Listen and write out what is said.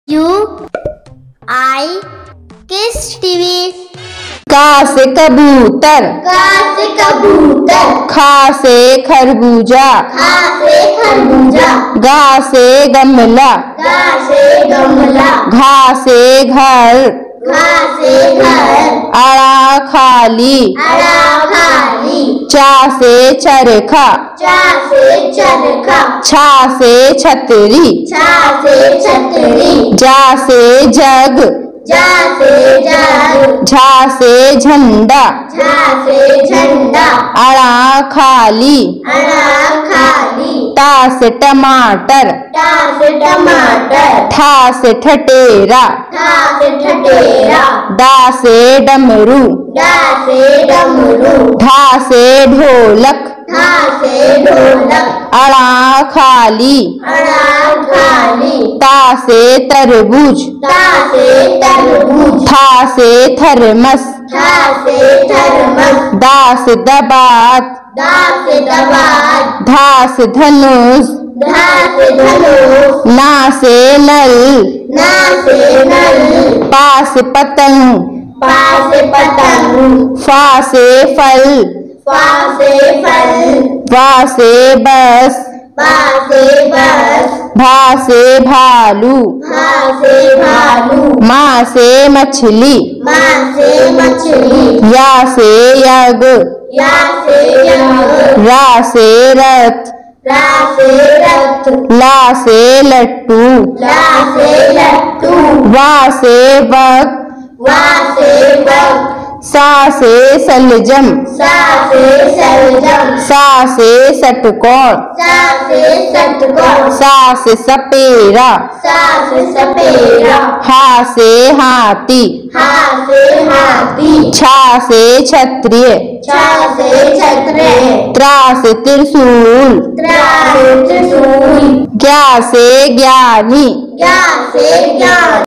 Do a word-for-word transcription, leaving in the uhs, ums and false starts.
You आई किस TV. का से कबूतर, का से कबूतर, खा से खरबूजा, खा से खरबूजा, गा से गमला, गा से गमला, घा से घर, घा से घर, अड़ा खाली, अड़ा खाली, चा से चरखा, चा से चरखा, छा से छतरी, छा से छतरी, जा से जग, जा से जग, झा से झंडा, झा से झंडा, अड़ा खाली, अड़ा खाली, ता से टमाटर, टा से टमाटर, ठा से ठटेरा, ठा से ठटेरा, डा से डमरू, डा से डमरू, ढा से ढोलक, ठा से ढोलक, अड़ा खाली, अड़ा खाली, ता से तरबूज, ता से तरबूज, था से थर्मस, ठा से थर्मस, दा से दबात, दा से दबात, धा से धनुष, धा से धनुष, ना से नल, ना से नल, पा से पतंग, पा से पतंग, फा से फल, फा से फल, वा से बस, बा से बस, भा से भालू, भा से भालू, माँ से मछली, माँ से मछली, या से यग, या से यज्ञ, रा से रथ, रा से रथ, ला से लट्टू, ला से लट्टू, वा से वक, वा से वक, सा से सलजम, सा से सलजम, सा से षटकोण, सा से षटकोण, सा से सपेरा, सा से सपेरा, हा से हाथी, हा से हाथी, छा से क्षत्रिय, छा से क्षत्रिय, त्रा से त्रिशूल, त्रा से त्रिशूल, ज्ञा से ज्ञानी, ज्ञा से ज्ञान।